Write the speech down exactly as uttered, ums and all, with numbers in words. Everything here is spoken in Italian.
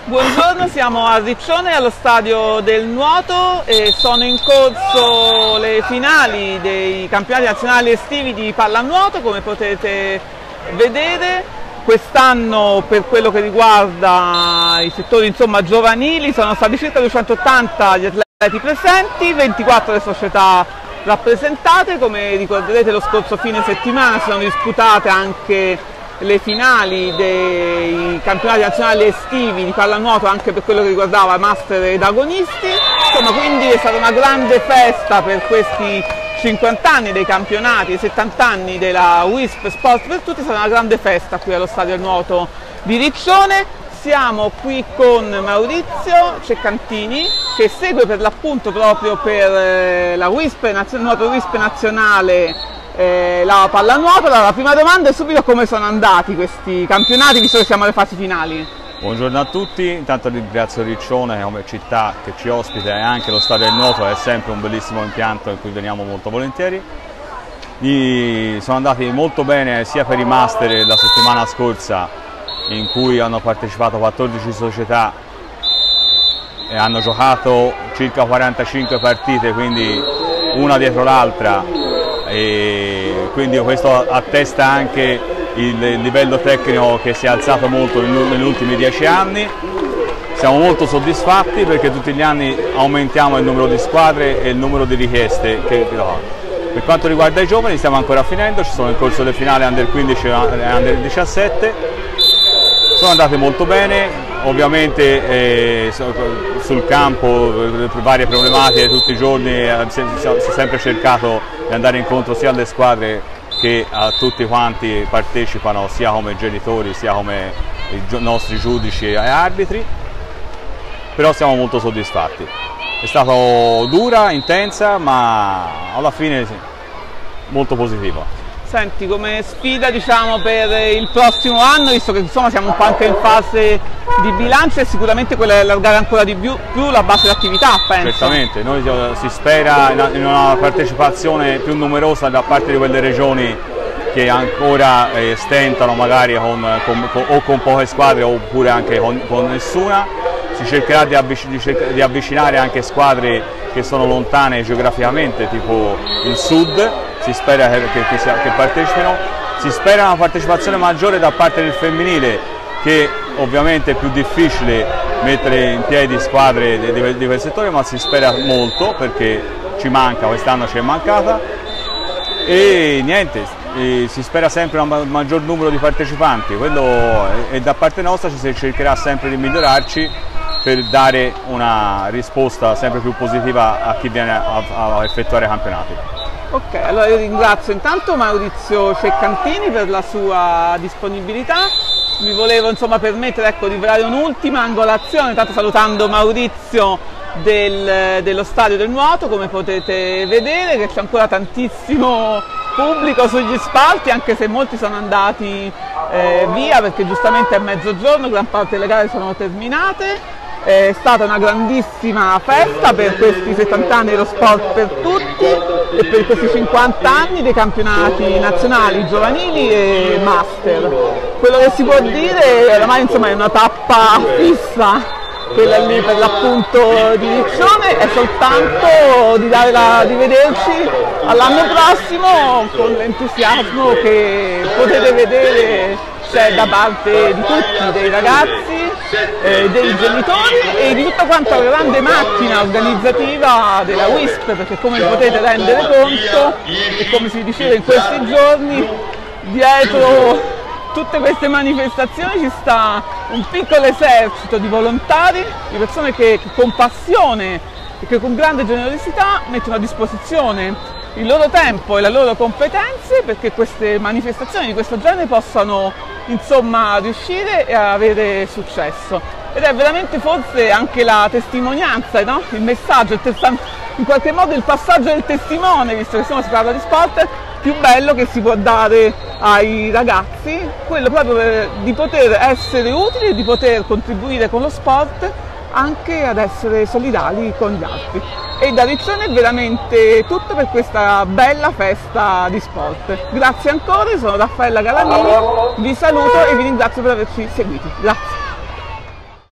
Buongiorno, siamo a Riccione allo stadio del nuoto e sono in corso le finali dei campionati nazionali estivi di pallanuoto, come potete vedere. Quest'anno, per quello che riguarda i settori insomma, giovanili, sono stati circa duecentottanta gli atleti presenti, ventiquattro le società rappresentate. Come ricorderete, lo scorso fine settimana si sono disputate anche le finali dei campionati nazionali estivi di pallanuoto, anche per quello che riguardava master ed agonisti. Insomma, quindi è stata una grande festa per questi cinquanta anni dei campionati e settanta anni della WISP Sport per Tutti. È stata una grande festa qui allo stadio del nuoto di Riccione. Siamo qui con Maurizio Ceccantini, che segue per l'appunto proprio per la WISP, nuoto WISP nazionale, Eh, la pallanuoto. Allora, la prima domanda è subito: come sono andati questi campionati, visto che siamo alle fasi finali? Buongiorno a tutti, intanto ringrazio Riccione come città che ci ospita, e anche lo stadio del nuoto è sempre un bellissimo impianto in cui veniamo molto volentieri. I, sono andati molto bene sia per i master la settimana scorsa, in cui hanno partecipato quattordici società e hanno giocato circa quarantacinque partite, quindi una dietro l'altra. E quindi questo attesta anche il livello tecnico che si è alzato molto negli ultimi dieci anni. Siamo molto soddisfatti perché tutti gli anni aumentiamo il numero di squadre e il numero di richieste che no. Per quanto riguarda i giovani stiamo ancora finendo, ci sono in corso le finali under quindici e under diciassette, sono andate molto bene. Ovviamente eh, sul campo per varie problematiche tutti i giorni eh, si è sempre cercato di andare incontro sia alle squadre che a tutti quanti partecipano, sia come genitori sia come i nostri giudici e arbitri, però siamo molto soddisfatti. È stata dura, intensa, ma alla fine sì, molto positiva. Senti, come sfida diciamo per il prossimo anno, visto che insomma siamo un po' anche in fase di bilancio, e sicuramente quella di allargare ancora di più, più la base di attività, penso. Certamente, noi si spera in una partecipazione più numerosa da parte di quelle regioni che ancora eh, stentano magari con, con, con, o con poche squadre oppure anche con, con nessuna. Si cercherà di, avvic di avvicinare anche squadre che sono lontane geograficamente, tipo il sud. Si spera che, che, che partecipino, si spera una partecipazione maggiore da parte del femminile, che ovviamente è più difficile mettere in piedi squadre di, di, di quel settore, ma si spera molto perché ci manca, quest'anno ci è mancata, e niente, e si spera sempre un maggior numero di partecipanti, quello, e da parte nostra ci cercherà sempre di migliorarci per dare una risposta sempre più positiva a chi viene a, a effettuare i campionati. Ok, allora io ringrazio intanto Maurizio Ceccantini per la sua disponibilità. Mi volevo insomma permettere ecco, di fare un'ultima angolazione, intanto salutando Maurizio del, dello stadio del nuoto. Come potete vedere che c'è ancora tantissimo pubblico sugli spalti, anche se molti sono andati eh, via perché giustamente è mezzogiorno, gran parte delle gare sono terminate. È stata una grandissima festa per questi settanta anni dello sport per tutti e per questi cinquanta anni dei campionati nazionali, giovanili e master. Quello che si può dire oramai insomma, è una tappa fissa, quella lì per l'appunto di Riccione, è soltanto di, dare la, di vederci all'anno prossimo con l'entusiasmo che potete vedere c'è da parte di tutti, dei ragazzi, Eh, dei genitori e di tutta quanta la grande macchina organizzativa della WISP, perché come potete rendere conto e come si diceva in questi giorni, dietro tutte queste manifestazioni ci sta un piccolo esercito di volontari, di persone che, che con passione e che con grande generosità mettono a disposizione il loro tempo e le loro competenze perché queste manifestazioni di questo genere possano insomma riuscire e avere successo. Ed è veramente forse anche la testimonianza, no? Il messaggio, il in qualche modo il passaggio del testimone, visto che insomma si parla di sport, più bello che si può dare ai ragazzi, quello proprio di poter essere utili e di poter contribuire con lo sport anche ad essere solidali con gli altri. E da Riccione è veramente tutto per questa bella festa di sport. Grazie ancora, sono Raffaella Galanini, vi saluto e vi ringrazio per averci seguiti. Grazie.